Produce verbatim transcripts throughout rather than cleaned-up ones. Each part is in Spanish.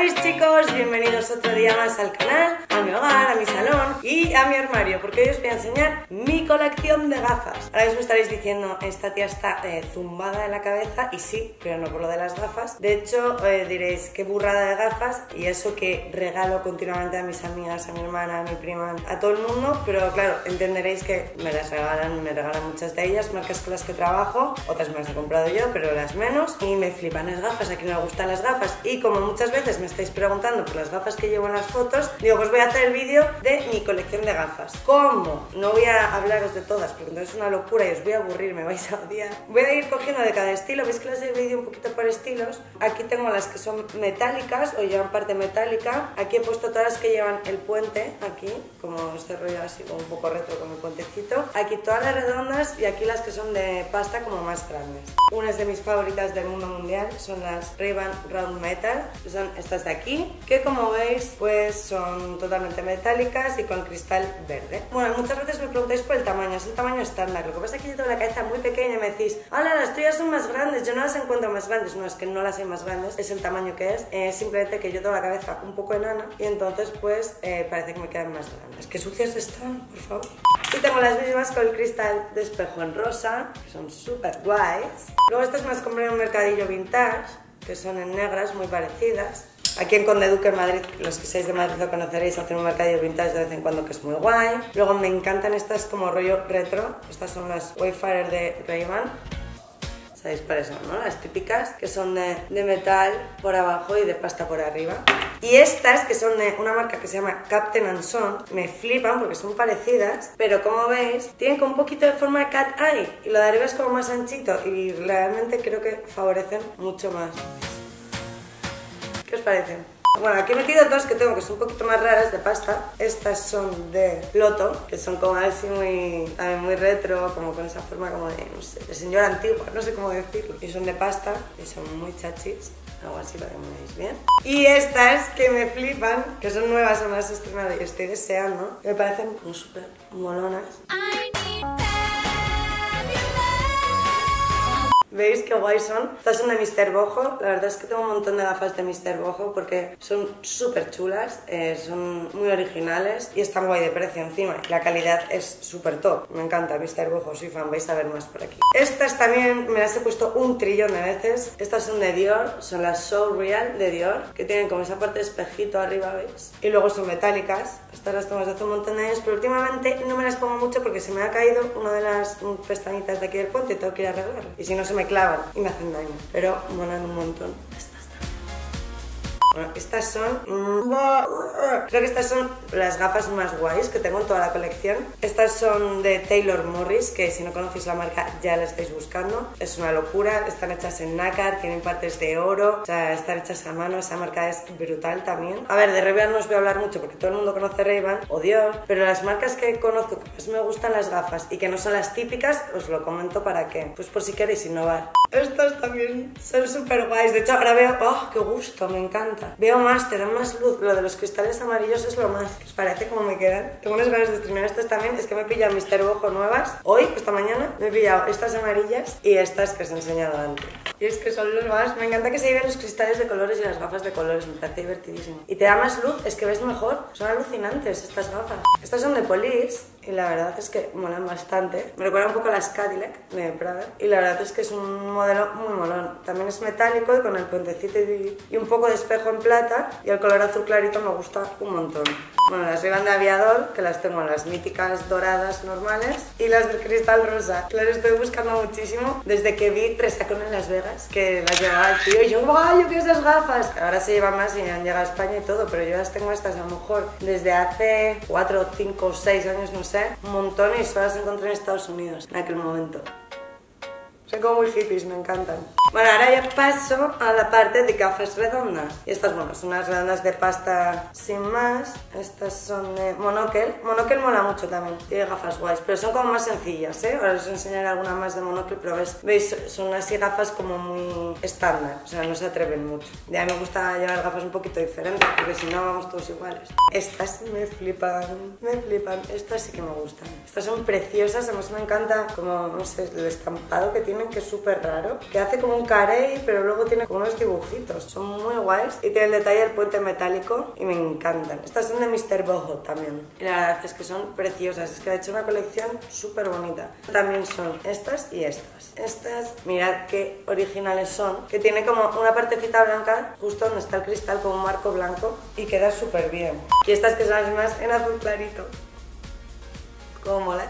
mis chicos, bienvenidos otro día más al canal, a mi hogar, a mi salón y a mi armario, porque hoy os voy a enseñar mi colección de gafas. Ahora os estaréis diciendo, esta tía está eh, zumbada de la cabeza, y sí, pero no por lo de las gafas. De hecho, eh, diréis, qué burrada de gafas, y eso que regalo continuamente a mis amigas, a mi hermana, a mi prima, a todo el mundo, pero claro, entenderéis que me las regalan, me regalan muchas de ellas, marcas con las que trabajo, otras me las he comprado yo, pero las menos, y me flipan las gafas, a quien le gustan las gafas, y como muchas veces me estáis preguntando por las gafas que llevo en las fotos, digo, pues voy a hacer el vídeo de mi colección de gafas. ¿Cómo? No voy a hablaros de todas, porque entonces es una locura y os voy a aburrir, me vais a odiar. Voy a ir cogiendo de cada estilo, veis que las he dividido un poquito por estilos. Aquí tengo las que son metálicas o llevan parte metálica. Aquí he puesto todas las que llevan el puente, aquí, como este rollo así, como un poco retro con el puentecito. Aquí todas las redondas y aquí las que son de pasta como más grandes. Unas de mis favoritas del mundo mundial son las Ray-Ban Round Metal, que son estas de aquí, que como veis pues son totalmente metálicas y con cristal verde. Bueno, muchas veces me preguntáis por el tamaño, es el tamaño estándar. Lo que pasa es que yo tengo la cabeza muy pequeña y me decís, hola, las tuyas son más grandes, yo no las encuentro más grandes. No, es que no las hay más grandes, es el tamaño que es, eh, simplemente que yo tengo la cabeza un poco enana y entonces pues eh, parece que me quedan más grandes. Qué sucias están, por favor. Y tengo las mismas con el cristal de espejo en rosa, que son súper guays. Luego estas me las compré en un mercadillo vintage, que son en negras, muy parecidas. Aquí en Conde Duque, en Madrid, los que seáis de Madrid lo conoceréis, hacen un mercadillo vintage de vez en cuando que es muy guay. Luego me encantan estas como rollo retro, estas son las Wayfarer de Ray-Ban. ¿Sabéis cuáles son, no? Las típicas, que son de, de metal por abajo y de pasta por arriba. Y estas, que son de una marca que se llama Captain and Son, me flipan porque son parecidas, pero como veis, tienen como un poquito de forma de cat eye, y lo de arriba es como más anchito, y realmente creo que favorecen mucho más. ¿Qué os parecen? Bueno, aquí he metido dos que tengo que son un poquito más raras, de pasta. Estas son de Loto, que son como así muy, también muy retro, como con esa forma como de, no sé, de señora antigua, no sé cómo decirlo. Y son de pasta, y son muy chachis, algo así para que me veáis bien. Y estas que me flipan, que son nuevas, son las estrenadas y estoy deseando, me parecen como súper molonas. ¿Veis qué guay son? Estas son de míster Bojo. La verdad es que tengo un montón de gafas de míster Bojo porque son súper chulas, eh, son muy originales y están guay de precio encima. La calidad es súper top. Me encanta míster Bojo, soy fan, vais a ver más por aquí. Estas también me las he puesto un trillón de veces. Estas son de Dior, son las So Real de Dior, que tienen como esa parte de espejito arriba, ¿veis? Y luego son metálicas. Estas las tengo desde hace un montón de años, pero últimamente no me las pongo mucho porque se me ha caído una de las pestañitas de aquí del puente y tengo que ir a arreglarla. Y si no se me clavan y me hacen daño, pero molan un montón. Estas también. Bueno, estas son... Creo que estas son las gafas más guays que tengo en toda la colección. Estas son de Taylor Morris, que si no conocéis la marca ya la estáis buscando. Es una locura, están hechas en nácar, tienen partes de oro, o sea, están hechas a mano, esa marca es brutal también. A ver, de Ray-Ban no os voy a hablar mucho porque todo el mundo conoce Ray-Ban o Dior, pero las marcas que conozco que más me gustan las gafas y que no son las típicas, os lo comento para que, pues por si queréis innovar. Estas también son súper guays, de hecho ahora veo, oh, qué gusto, me encanta. Veo más, te dan más luz, lo de los cristales amarillos es lo más. ¿Os parece cómo me quedan? Tengo unas ganas de estrenar estas también, es que me he pillado míster Bojo nuevas. Hoy, esta mañana, me he pillado estas amarillas y estas que os he enseñado antes. Y es que son los más, me encanta que se lleven los cristales de colores y las gafas de colores, me parece divertidísimo. Y te da más luz, es que ves mejor, son alucinantes estas gafas. Estas son de Police y la verdad es que molan bastante. Me recuerda un poco a las Cadillac de Prada y la verdad es que es un modelo muy molón. También es metálico y con el puentecito y, y un poco de espejo en plata, y el color azul clarito me gusta un montón. Bueno, las Ray-Ban de aviador, que las tengo las míticas doradas normales, y las del cristal rosa. Las estoy buscando muchísimo desde que vi Resacón en Las Vegas, que las llevaba el tío y yo, ¡guau! Yo quiero esas gafas. Ahora se llevan más y han llegado a España y todo, pero yo las tengo estas a lo mejor desde hace cuatro, cinco, seis años, no sé, un montón, y solo las encontré en Estados Unidos en aquel momento. Son como muy hippies, me encantan. Bueno, ahora ya paso a la parte de gafas redondas. Y estas, bueno, son unas redondas de pasta sin más. Estas son de Monocle. Monocle mola mucho también, tiene gafas guays, pero son como más sencillas, ¿eh? Ahora os enseñaré alguna más de Monocle, pero ves, veis, son así gafas como muy estándar, o sea, no se atreven mucho. Ya me gusta llevar gafas un poquito diferentes, porque si no vamos todos iguales. Estas me flipan, me flipan. Estas sí que me gustan. Estas son preciosas, además me encanta como, no sé, el estampado que tiene tienen, que es súper raro, que hace como un carey, pero luego tiene como unos dibujitos, son muy guays y tiene el detalle del puente metálico y me encantan. Estas son de míster Boho también y la verdad es que son preciosas, es que ha hecho una colección súper bonita. También son estas y estas. Estas, mirad qué originales son, que tiene como una partecita blanca justo donde está el cristal, como un marco blanco y queda súper bien. Y estas que son las más en azul clarito, como mola.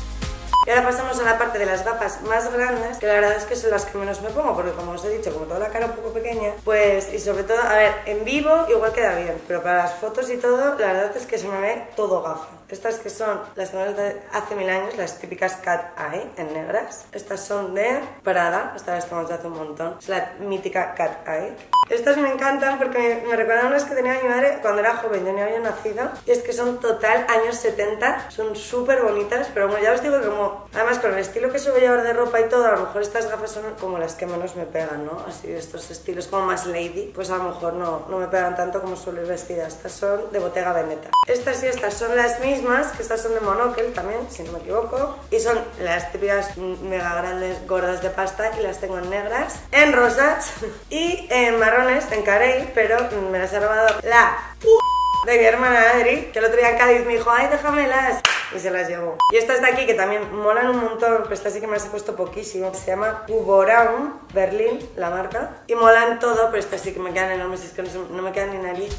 Y ahora pasamos a la parte de las gafas más grandes, que la verdad es que son las que menos me pongo, porque como os he dicho, como toda la cara un poco pequeña, pues, y sobre todo, a ver, en vivo igual queda bien, pero para las fotos y todo, la verdad es que se me ve todo gafa. Estas que son las tenemos de hace mil años, las típicas Cat Eye, en negras. Estas son de Prada, estas las tenemos de hace un montón, es la mítica Cat Eye. Estas me encantan porque me, me recuerdan a las que tenía mi madre cuando era joven, yo ni había nacido, y es que son total años setenta, son súper bonitas, pero bueno, ya os digo que como, además con el estilo que suelo llevar de ropa y todo, a lo mejor estas gafas son como las que menos me pegan, ¿no? Así de estos estilos como más lady, pues a lo mejor no, no me pegan tanto como suelo ir vestida. Estas son de Bottega Veneta. Estas y estas son las mismas, que estas son de Monocle también, si no me equivoco, y son las típicas mega grandes gordas de pasta y las tengo en negras, en rosas y en marrones, en carey, pero me las ha robado la de mi hermana Adri, que el otro día en Cádiz me dijo, ay, déjamelas, y se las llevó. Y estas de aquí, que también molan un montón, pero estas sí que me las he puesto poquísimo, se llama Huboraum, Berlín, la marca, y molan todo, pero estas sí que me quedan enormes, es que no, se, no me quedan ni nariz.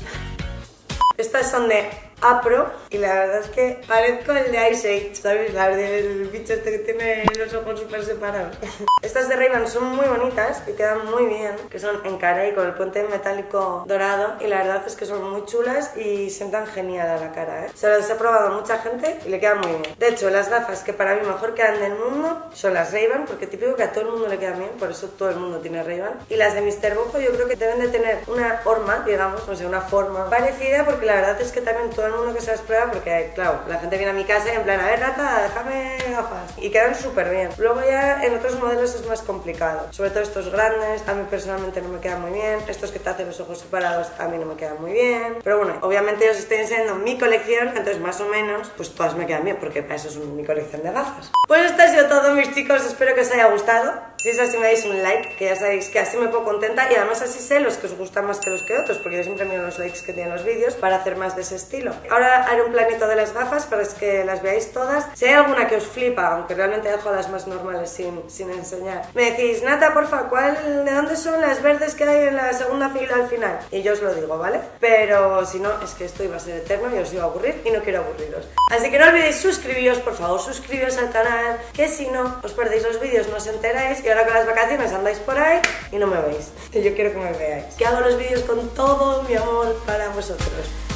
Estas son de Apro y la verdad es que parezco el de Ice Age, ¿sabes? La del bicho este que tiene los ojos súper separados. Estas de Ray-Ban son muy bonitas y quedan muy bien, que son en carey con el puente metálico dorado y la verdad es que son muy chulas y sientan genial a la cara, ¿eh? Se las he probado a mucha gente y le quedan muy bien. De hecho, las gafas que para mí mejor quedan del mundo son las Ray-Ban, porque típico que a todo el mundo le quedan bien, por eso todo el mundo tiene Ray-Ban. Y las de míster Boho yo creo que deben de tener una forma, digamos, no sé, una forma parecida, porque la verdad es que también todo el mundo que se las prueba, porque claro, la gente viene a mi casa y en plan, a ver, Nata, déjame gafas, y quedan súper bien. Luego ya en otros modelos es más complicado, sobre todo estos grandes, a mí personalmente no me quedan muy bien, estos que te hacen los ojos separados a mí no me quedan muy bien, pero bueno, obviamente os estoy enseñando mi colección, entonces más o menos, pues todas me quedan bien, porque para eso es mi colección de gafas. Pues esto ha sido todo, mis chicos, espero que os haya gustado. Si es así, me dais un like, que ya sabéis que así me pongo contenta y además así sé los que os gustan más que los que otros, porque yo siempre miro los likes que tienen los vídeos para hacer más de ese estilo. Ahora haré un planito de las gafas para que las veáis todas. Si hay alguna que os flipa, aunque realmente dejo las más normales sin, sin enseñar, me decís, Nata, porfa, ¿cuál, de dónde son las verdes que hay en la segunda fila al final? Y yo os lo digo, ¿vale? Pero si no, es que esto iba a ser eterno y os iba a aburrir y no quiero aburriros. Así que no olvidéis suscribiros, por favor, suscribiros al canal, que si no, os perdéis los vídeos, no os enteráis y ahora con las vacaciones andáis por ahí y no me veis. Yo quiero que me veáis. Que hago los vídeos con todo mi amor para vosotros.